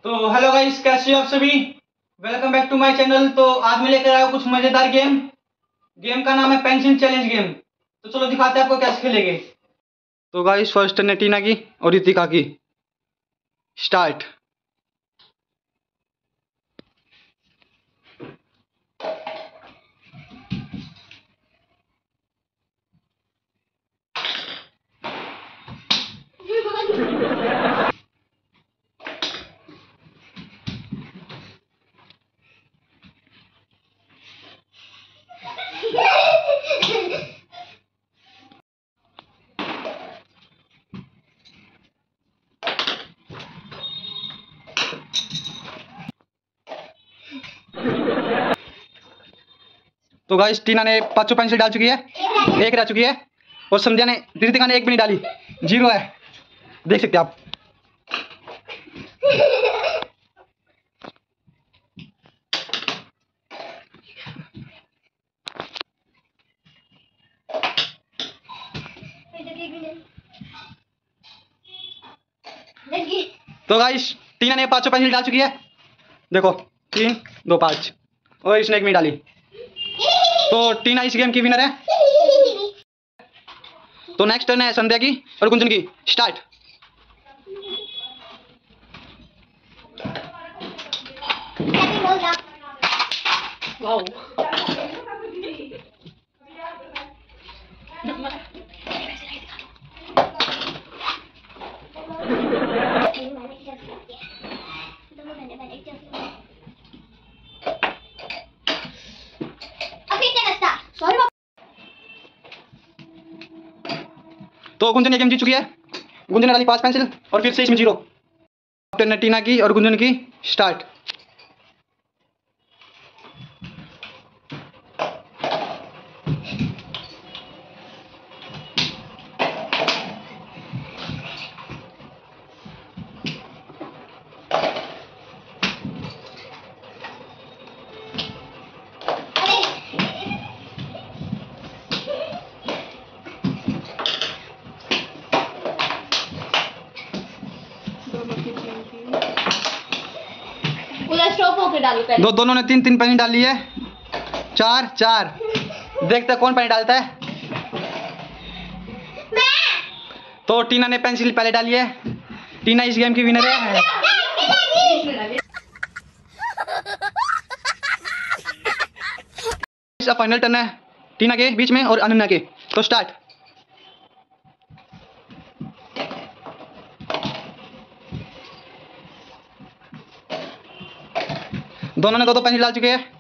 तो hello guys, कैसे हो आप सभी। Welcome back to my channel. तो आज मैं लेकर आया हूँ कुछ मजेदार गेम का नाम है पेंसिल चैलेंज गेम। तो चलो दिखाते हैं आपको कैसे खेलेंगे। तो गाइस फर्स्ट ने टीना की और रितिका की। स्टार्ट। तो गाइस टीना ने 500 पेंसिल डाल चुकी है, एक रह चुकी है। और संध्या ने रितिका ने एक भी नहीं डाली, 0 है। देख सकते हैं आप। तो गाइस टीना ने 500 पेंसिल डाल चुकी है। देखो 3 2 5 और इसने एक भी डाली। तो टीना इस गेम की विनर है। तो नेक्स्ट टर्न है संध्या की और गुंजन की। स्टार्ट। वाओ। तो गुंजन ये गेम जीत चुकी है। गुंजन ने डाली 5 पेंसिल और फिर से इसमें 0। टर्न टीना की और गुंजन की। स्टार्ट। दोनों ने 3 पानी डाल ली है। 4 4। देखते कौन पानी डालता है। तो टीना ने पेंसिल पहले डाली है। टीना इस गेम की विनर है। फाइनल टर्न है टीना के बीच में और अनन्या के। तो स्टार्ट। दोनों ने 2 पेंसिल डाल चुके हैं।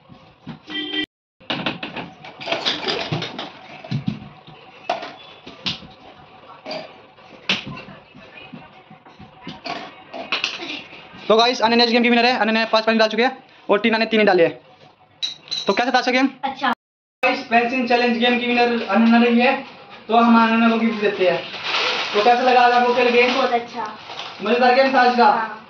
तो गाइस अनन्या इस गेम की विनर है। अनन्या ने 5 पेंसिल डाल चुके हैं और टीना ने 3 डाले हैं। तो कैसा था गेम? अच्छा। गाइस पेंसिल चैलेंज गेम की विनर अनन्या रही है। तो हम अनन्या को गिफ्ट देते हैं। तो कैसा लगा आज आपको खेल गेम? बहुत अच्छा, मजेदार गेम था आज का।